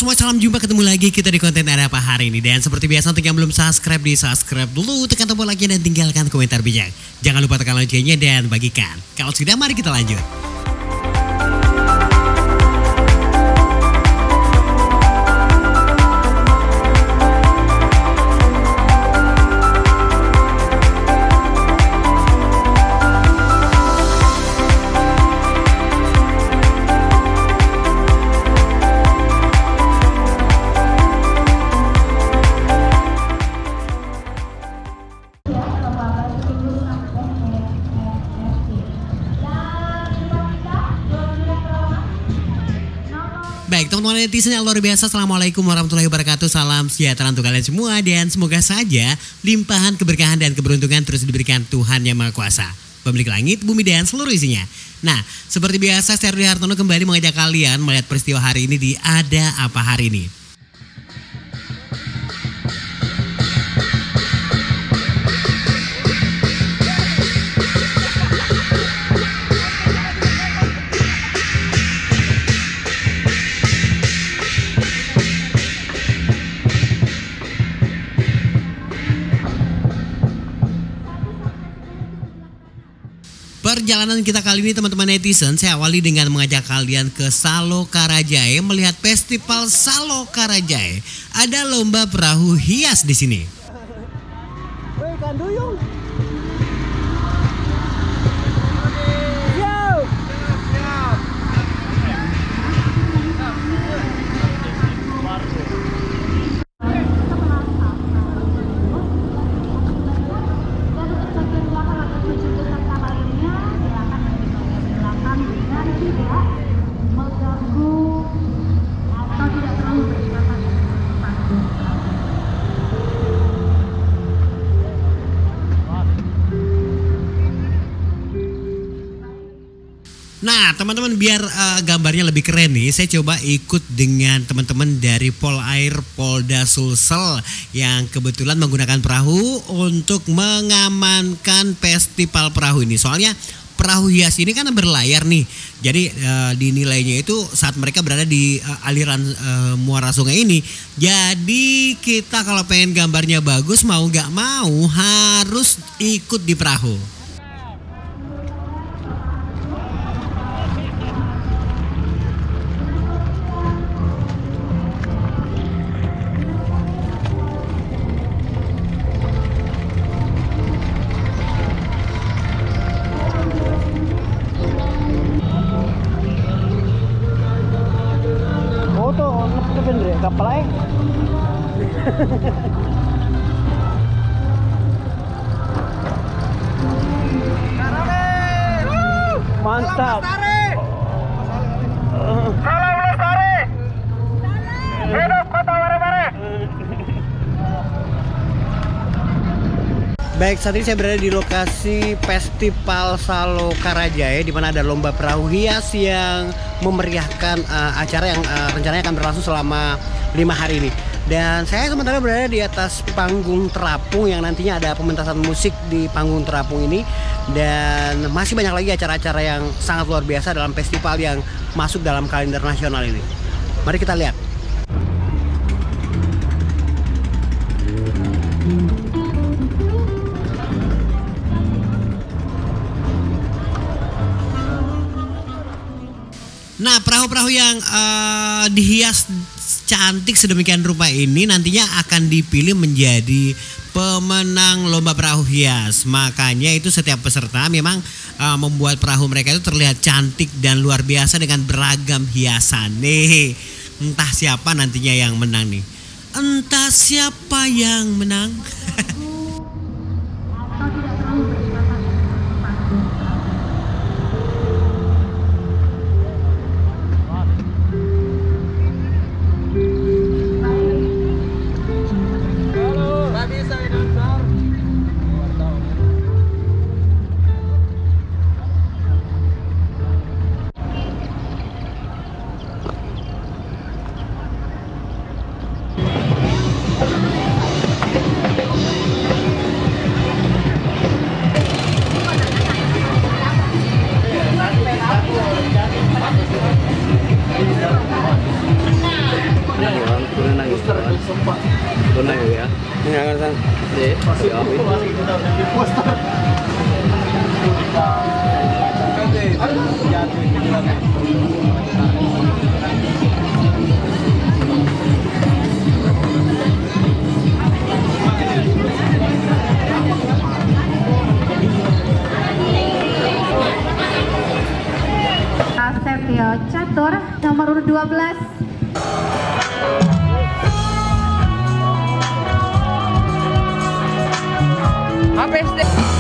semua, salam jumpa, ketemu lagi kita di konten Ada Apa hari ini. Dan seperti biasa untuk yang belum subscribe, di subscribe dulu, tekan tombol like dan tinggalkan komentar bijak. Jangan lupa tekan loncengnya dan bagikan. Kalau sudah, mari kita lanjut. Baik teman-teman netizen yang luar biasa, assalamualaikum warahmatullahi wabarakatuh. Salam sejahtera untuk kalian semua dan semoga saja limpahan keberkahan dan keberuntungan terus diberikan Tuhan Yang Maha Kuasa, pemilik langit, bumi dan seluruh isinya. Nah, seperti biasa saya Rudi Hartono kembali mengajak kalian melihat peristiwa hari ini di Ada Apa hari ini. Perjalanan kita kali ini teman-teman netizen, saya awali dengan mengajak kalian ke Salo Karajae melihat festival Salo Karajae. Ada lomba perahu hias di sini. Nah teman-teman, biar gambarnya lebih keren nih, saya coba ikut dengan teman-teman dari Polair Polda Sulsel yang kebetulan menggunakan perahu untuk mengamankan festival perahu ini. Soalnya perahu hias ini kan berlayar nih, jadi dinilainya itu saat mereka berada di aliran muara sungai ini. Jadi kita kalau pengen gambarnya bagus, mau gak mau harus ikut di perahu. Kapal mantap. Salam Lestari. Hidup Kota Parepare. Baik, saat ini saya berada di lokasi Festival Salo Karajae di mana ada lomba perahu hias yang memeriahkan acara yang rencananya akan berlangsung selama 5 hari ini. Dan saya sementara berada di atas panggung terapung yang nantinya ada pementasan musik di panggung terapung ini. Dan masih banyak lagi acara-acara yang sangat luar biasa dalam festival yang masuk dalam kalender nasional ini. Mari kita lihat. Nah, perahu-perahu yang dihias cantik sedemikian rupa ini nantinya akan dipilih menjadi pemenang lomba perahu hias. Makanya itu setiap peserta memang membuat perahu mereka itu terlihat cantik dan luar biasa dengan beragam hiasan. Nih, entah siapa nantinya yang menang nih. Entah siapa yang menang. Setio Catur nomor urut 12. HPSD.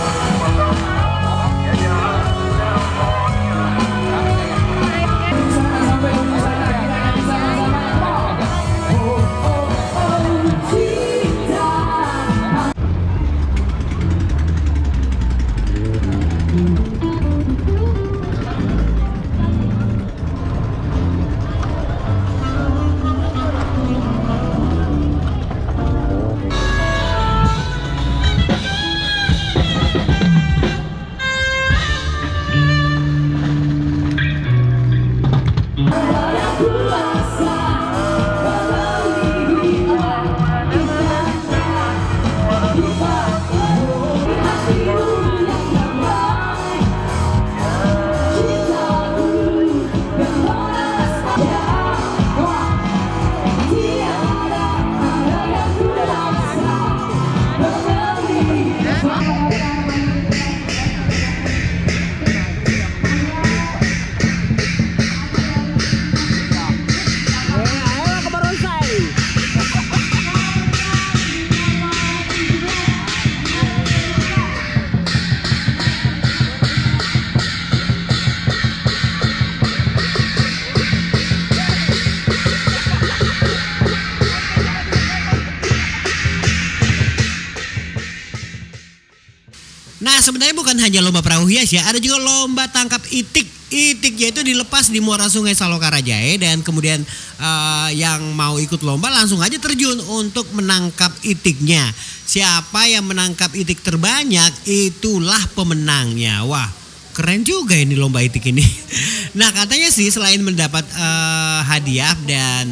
Nah, sebenarnya bukan hanya lomba perahu hias ya, ada juga lomba tangkap itik. Itiknya itu dilepas di muara sungai Salokarajae dan kemudian yang mau ikut lomba langsung aja terjun untuk menangkap itiknya. Siapa yang menangkap itik terbanyak itulah pemenangnya. Wah, keren juga ini lomba itik ini. Nah, katanya sih selain mendapat hadiah dan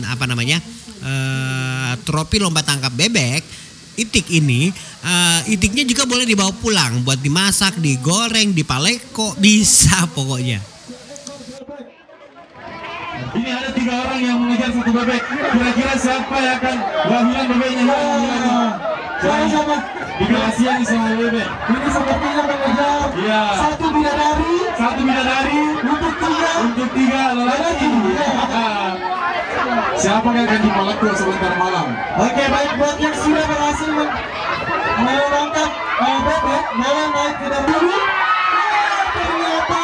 trofi lomba tangkap bebek, itik ini itiknya juga boleh dibawa pulang buat dimasak, digoreng, dipaleko, bisa pokoknya. Ini ada 3 orang yang mengejar 1 bebek. Kira-kira siapa yang akan hilang bebeknya? Sama-sama. Dikasihan sama bebek. Ini sepertinya mengejar. Iya. Satu bidadari. Untuk 3 lelaki. Siapa yang akan dipaleko sebentar malam? Oke, baik, buat yang sudah berhasil menangkap bebek, malam naik ke dulu. Ternyata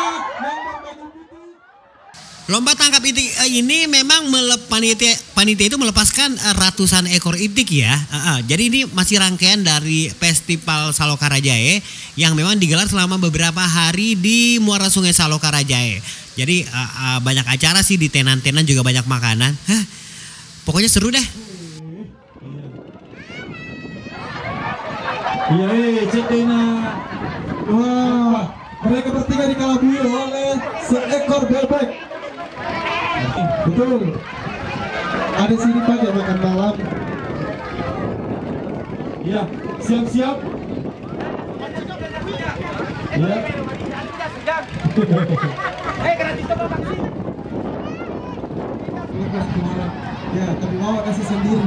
Lomba tangkap itik ini memang panitia itu melepaskan ratusan ekor itik ya. Jadi ini masih rangkaian dari Festival Salokarajae yang memang digelar selama beberapa hari di muara sungai Salokarajae. Jadi banyak acara sih di tenan-tenan, juga banyak makanan. Pokoknya seru deh. Iya, Cetina. Wah, mereka bertiga dikelabui oleh seekor bebek. Betul. Ada sini Pak yang makan malam. Ya, siap-siap. Ya. Ya, tapi mau kasih sendiri.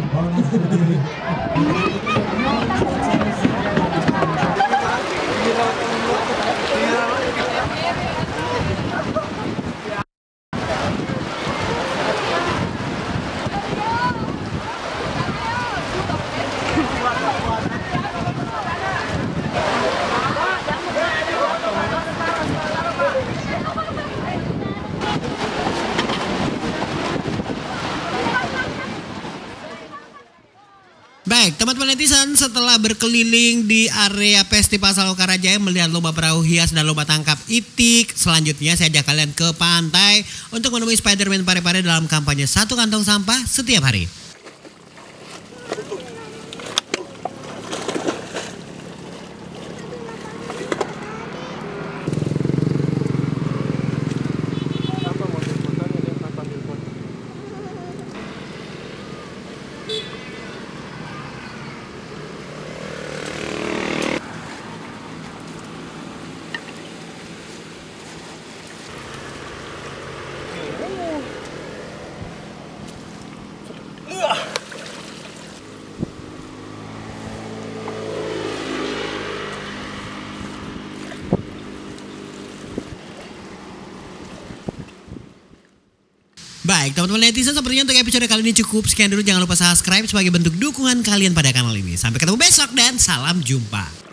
Baik, teman-teman netizen, setelah berkeliling di area Festival Salokarajae melihat lomba perahu hias dan lomba tangkap itik, selanjutnya saya ajak kalian ke pantai untuk menemui Spiderman Pare-Pare dalam kampanye 1 kantong sampah setiap hari. Baik, teman-teman netizen, sepertinya untuk episode kali ini cukup. Sekian dulu, jangan lupa subscribe sebagai bentuk dukungan kalian pada kanal ini. Sampai ketemu besok dan salam jumpa.